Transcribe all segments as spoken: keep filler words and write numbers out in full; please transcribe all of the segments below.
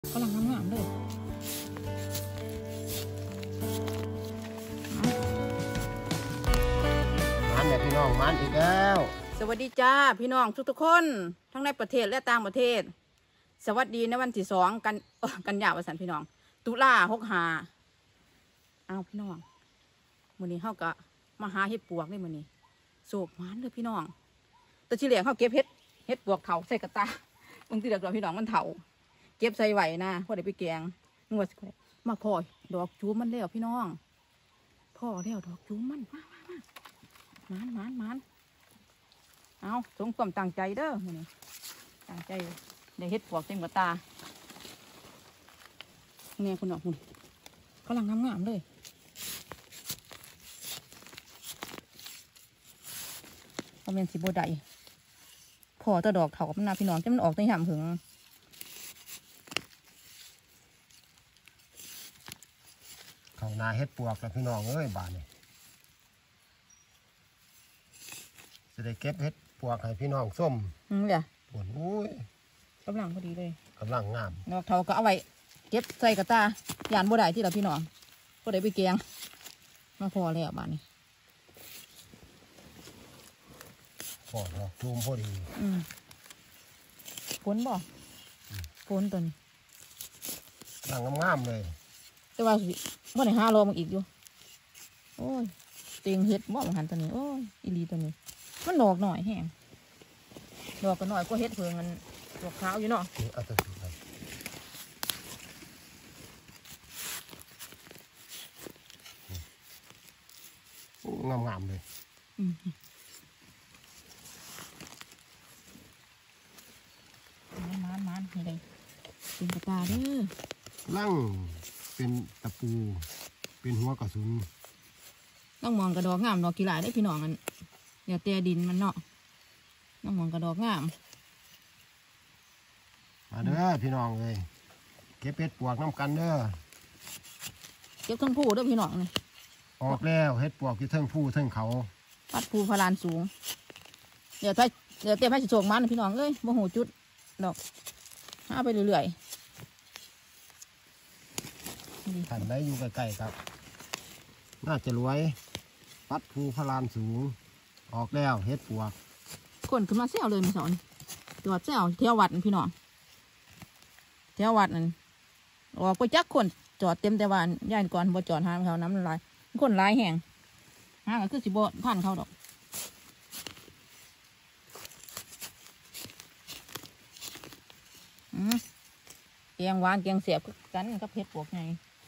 กำลังงามๆเลยมันเนี่ยพี่น้องมันอีกแล้วสวัสดีจ้าพี่น้องทุกๆคนทั้งในประเทศและต่างประเทศสวัสดีในวันที่สองกันกันยายนวันสันพี่น้องตุลาหกหาเอาพี่น้องมื้อนี้เฮาก็มาหาเห็ดปวกนี่มื้อนี้โศกมันเลยพี่น้องแต่ที่แรกเฮาเก็บเห็ดเห็ดปวกเถาใส่กระตาบางทีเด็กเราพี่น้องมันเถาเก็บใส่ไหวนะพอได้ไปแกงงวดมาพอยดอกจูมันแล้วพี่น้องพ่อแล้วดอกจูมันมามามามันมันมันเอาสงความตั้งใจเด้อมื้อนี้ตั้งใจได้เห็ดปวกเต็มกระตาเนี่ยคุณน้องคุณกำลังงามๆเลยก็เป็นสีโบไดพอตะดอกเถากับมันนาพี่น้องจะมันออกในหามหึงเขานาเฮ็ดปวกแล้วพี่น้องเอ้ยบานนี่จะได้เก็บเฮ็ดปวกให้พี่น้องส้มอืมเดี๋ยวปวดอุ้ยกำลังพอดีเลยกำลังงามดอกเถาก็เอาไว้เก็บใส่กระตาหยานโบไดที่เราพี่น้องก็ได้ไปแกงมาพอแล้วบ้านนี้พอดอกจูมพอดีอืมฝนบ่ฝนตัวนี้กำลังงามๆเลยแต่ว่าเมื่อไหร่ห้าโลมันอีกอยู่โอ้ยเตียงเห็ดบ่มันหันตัวนี้โอ้ยอีลีตัวนี้มันดอกหน่อยแห้งดอกก็หน่อยก็เห็ดเพิ่งมันดอกขาวอยู่เนาะเอาตัวนี้งามงามเลยมันมันมันนี่เลยเป็นกระตาเด้อลั่งเป็นตะปูเป็นหัวกระสุนต้องมองกระดอกงามดอกกีฬาได้พี่น้องกันเดี๋ยวเตะดินมันเนาะต้องมองกระดอกงามมาเด้อพี่น้องเลยเก็บเห็ดปวกน้ำกันเด้อเก็บทั้งผู้เด้อพี่น้องเลยออกแล้วเห็ดปวกที่เทิงผู้เทิงเขาปัดภูพลานสูงเดี๋ยวถ้าเดี๋ยวเตรียมให้สิโศกมันพี่น้องเลยโมโหจุดดอกหาไปเรื่อยๆท่านได้อยู่ใกล้ๆครับน่าจะรวยปัดภูพลานสูงออกแล้วเห็ดปวกคนขึ้นมาเซลเลยมาสอนจอดเซลเที่ยววัดพี่น้องเที่ยววัดนั่นออกไปจักคนจอดเต็มแต่วันย่านก่อนบ่จอดหาเขาน้ำลายคนลายแห้งหาก็คือสิบ่ท่านเขาดอกอืมแกงหวานแกงเสียบกันกับเผ็ดปวกไง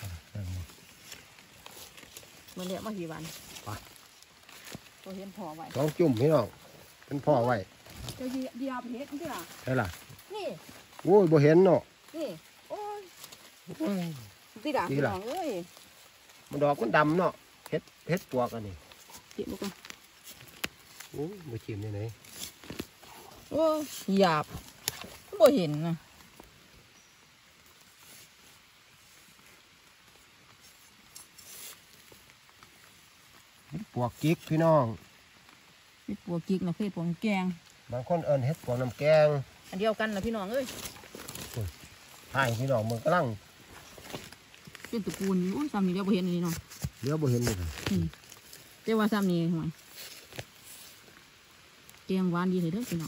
มาเลี้ยมากี่วันตัวเห็นพ่อไว้สองจุ่มพี่น้องเป็นพ่อไว้จะยียาเผ็ดนี่ล่ะใช่ล่ะนี่โอ้ยบ่เห็นเนาะนี่โอ้ยนี่ล่ะพี่น้องเอ้ยมันดอกมันดำเนาะเห็ดเห็ดปวกอันนี้จิบบุกโอ้ยบ่ชิมยังไงโอ้ยหยาบบ่เห็นนะเห็ดปวกจิกพี่น้องเห็ดปวกจิกนะเห็ดปวกแกงบางคนเอิ้นเห็ดปวกน้ำแกงอันเดียวกันนะพี่น้องเอ้ยใช่พี่น้องมันกำลังเป็นตะปูนโอ้ยซ้ำนี่เดียวบ่เห็นนี่เนาะเดี๋ยวบ่เห็นเลยเจ้าว่าซ้ำนี่หน่อยแกงหวานดีเลยเด้อพี่น้อง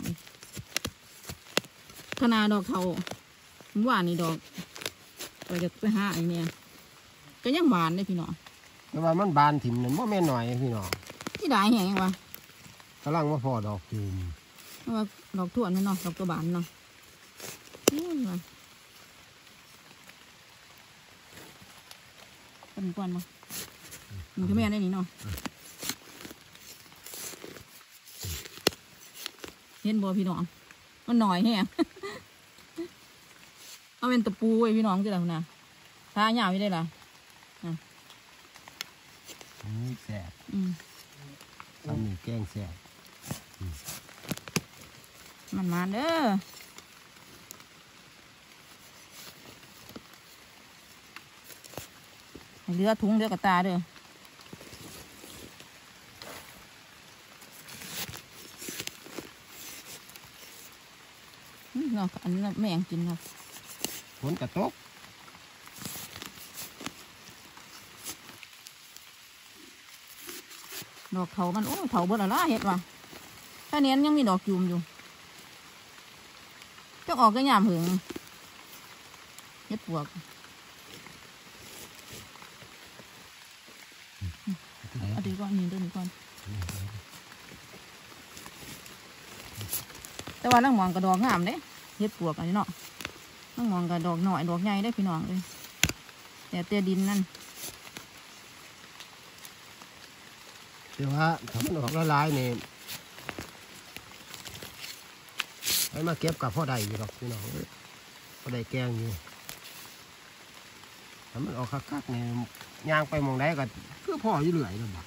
ขนาดดอกเทาหวานนี่ดอกไปจะไปหาไอ้เนี่ยก็ยังหวานเลยพี่น้องแต่ว่ามันบานถิ่มเนี่ยมันไม่หน่อยพี่น้องที่ได้แห้งวะกำลังมาพอดอกจูมว่าดอกถั่วนี่เนาะดอกกระบาลเนาะนี่ว่ะเป็นก้อนมั้งมันก็แม่ได้นี่เนาะเห็นบ่พี่น้องมันหน่อยแห้งเอาเป็นตะปูไว้พี่น้องที่ไหนนะทาหยาบไม่ได้หรอนี่แสบทำหมี่แกงแสบมันมาเด้อเลือถุงเลือกระตาเด้อเนาะอันนี้แม่งกินครับนกระตกดอกเถามันโอ้เถาเบิดละเห็ดว่ะถ้าเนี้ยยังมีดอกจุ่มอยู่จะออกก็ยามหึงเห็ดปวกเอาดีก่อนนี่เดินก่อนแต่ว่าลังมองกระดอกงามเด้เห็ดปวกอันนี้เนาะลังมองกระดอกหน่อยดอกใหญ่ได้พี่น้องเลยแต่เตี้ยดินนั่นเดี๋ยวว่าถ้ามันออกละลายเนี่ยให้มาเก็บกับพ่อใดอยู่หรอกพี่น้องพ่อใดแกงอยู่ถ้ามันออกคักๆเนี่ยย่างไปมองได้ก็คือพ่ออยู่เหลื่อยแล้วบ่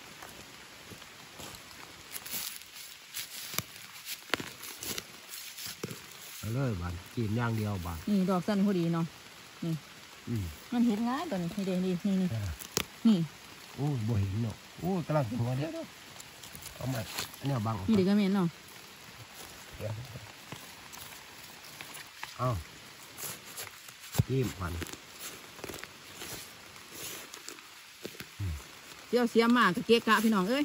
เอาเลยบานกินย่างเดียวบานนี่ดอกสั้นพอดีเนาะนี่อืมมันเห็นง่ายตัวนี้นี่เด้นี่นี่นี่นี่โอ้บ่เห็นเนาะโอ้กำลังหัวเดียวเนาะเอาใหม่อันนี้บังออกนี่เด็กก็เห็นเนาะเดี๋ยวเอาจิ้มมันเดี๋ยวเสียมากกับเก๊กะพี่น้องเอ้ย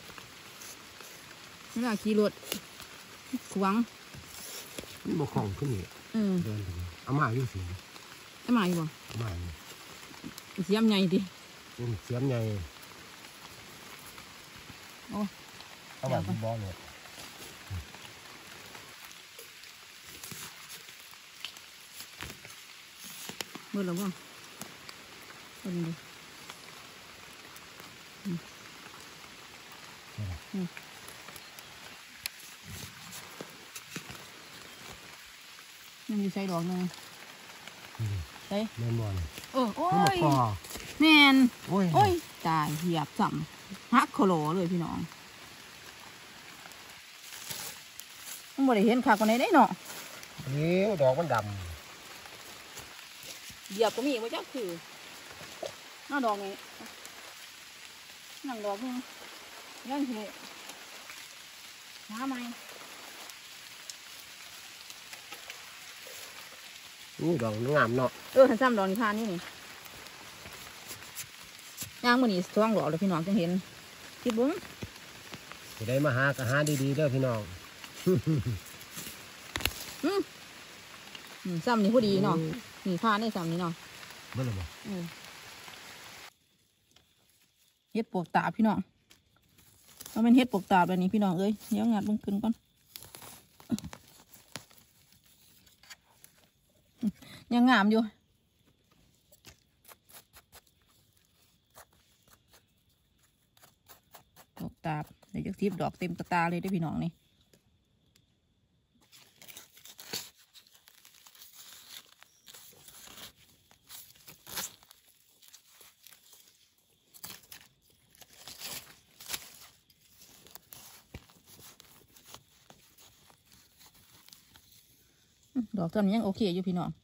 ไม่ได้ขี่รถขวางมันบกของขึ้นนี่เออเดินถึงเอามาอยู่สิไอ้หมาอยู่บ่เอามาอยู่เสียมใหญ่ดิเป็นเสียมใหญ่โอ้เอาแบบบอลเลยเมื่อหรือบ่คนดิยังมีใส่ดอกนึงใส่เล่นบอลเลยเออโอ้มันบกยคอแม่นโอ้ยโอ้ยตายเหยียบสัมฮักโคโลเลยพี่น้องมันบ่ได้เห็นคักกว่าไหนได้เนาะเอ้ยดอกมันดเหยียบก็มีว่าจักคือหน้าดอกนี่นั่งดอกนึงยังเหะหาไหมำนี่ดอกงามเนาะเออหันซ้ำดอกนี่พานนี่นี่ย่างมือนี่ท้องดอกเลยพี่น้องจะเห็นคิดบุ้งจะได้มาหาก็หาดีๆเด้อพี่น้องอืมอืมซ้ำนี่พอดีเนาะนี่พานนี่ซ้ำนี่เนาะเมื่อไหร่บ่เออเฮ็ดปวกตาบพี่น้องมันเป็นเฮ็ดปวกตาบแบบนี้พี่น้องเอ้ยเดี๋ยวงัดมึงขึ้นก่อนยังงามอยู่ปวกตาบเดี๋ยวจะทิบดอกเต็มกระตาเลยได้อพี่น้องนี่ดอกต้นนี้ยังโอเคอยู่พี่น้อง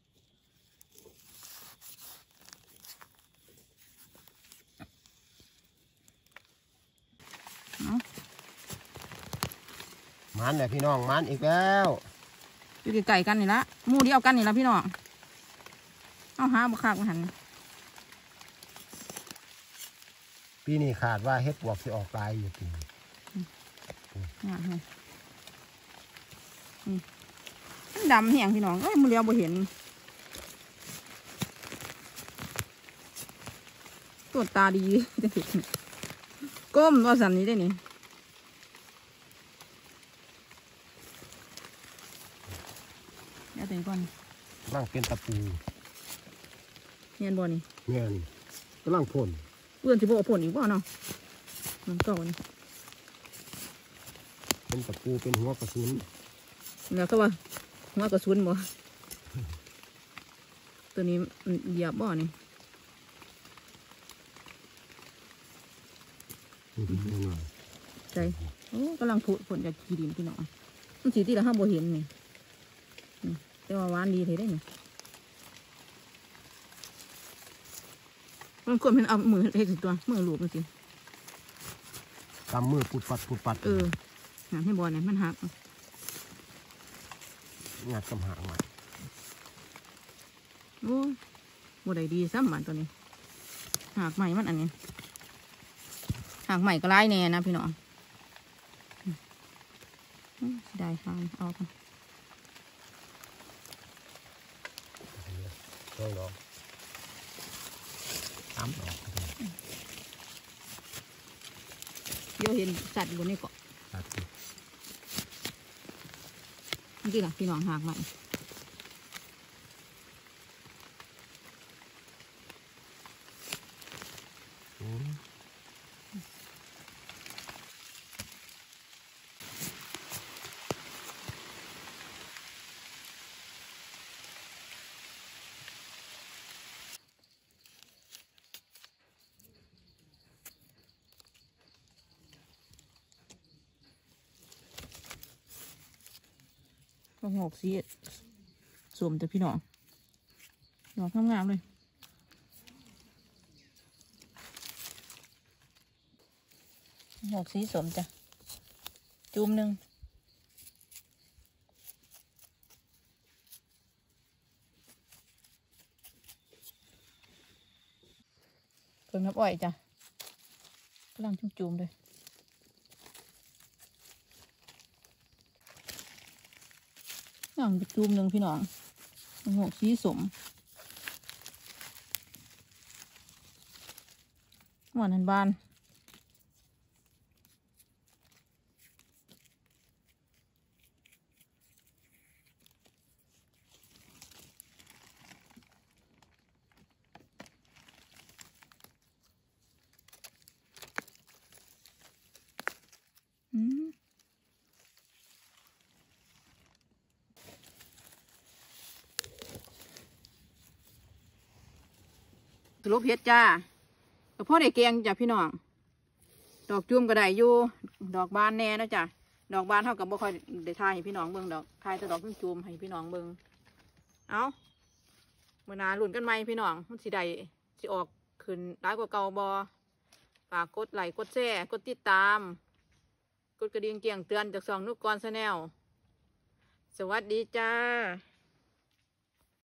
เอามันเนี่ยพี่น้องมันอีกแล้วอยู่ไก่กันนี่ละหมู่เดียวกันนี่ละพี่น้องเอาหาบุคคลมาหันปีนี้ขาดว่าเฮ็ดบวกสิออกลายอยู่ปีงามเลยอืมมันดำแห้งพี่น้องเอ้ยมือเดียวบ่เห็นตัวตาดี ก้มว่าสันนี้ได้นี่เดี๋ยวถึงก่อนร่างเป็นตะปูเนียนบ่นี่เนี่ยนี่กำลังพ่นเพื่อนสิบ่เอาผลอีกบ่เนาะมันเก่านี่เป็นตะปูเป็นหัวกระสุนแล้วก็ว่าหัวกระสุนบ่ ตัวนี้มันเหยียบบ่นี่นี่ดูหน่อยใจโอ้กำลังผุผลจากขี้ดินพี่น้องมันสีที่เราห้ามบ่เห็นนี่นี่แต่ว่าหวานดีเลยได้นี่มันควรเป็นเอามือเล็กตัวมือหลูบมันสิกำมือปุดปัดปุดปัดเออหาให้บอลเนี่ยมันหักงัดกำหางมาโอ้ยบ่ได้ดีซ้ำมันตัวนี้หากใหม่มันอันนี้หากใหม่ก็ร้ายแน่นะพี่น้องได้ค่ะเอาค่ะสองดอกสามดอกเดี๋ยวเห็นสัตว์บนนี้เกาะครับนี่ล่ะพี่น้องหากใหม่ก็หกสีสวมแต่พี่น้องดอกงามๆเลยหกสีสวมจ้ะจุ่มหนึ่งเพิ่งน้ำอ้อยจ้ะกำลังจุ่มๆเลยอย่างจุ่มหนึ่งพี่น้องหกสีสมหวานหันบานอืมสรุปเฮ็ดจ้าก็พ่อได้แกงจ้ะพี่น้องดอกจุ่มก็ได้อยู่ดอกบานแน่นะจ้ะดอกบานเท่ากับบ่ค่อยได้ทายให้พี่น้องเบิ่งดอกทายแต่ดอกจุ่มๆให้พี่น้องเบิ่งเอาเมื่อนาลุ้นกันไหมพี่น้องมันสิได้สิออกขึ้นร้ายกว่าเก่าบ่ฝากกดไลค์กดแชร์กดติดตามกดกระดิ่งแจ้งเตือนจากช่องนุกกรชาแนลสวัสดีจ้า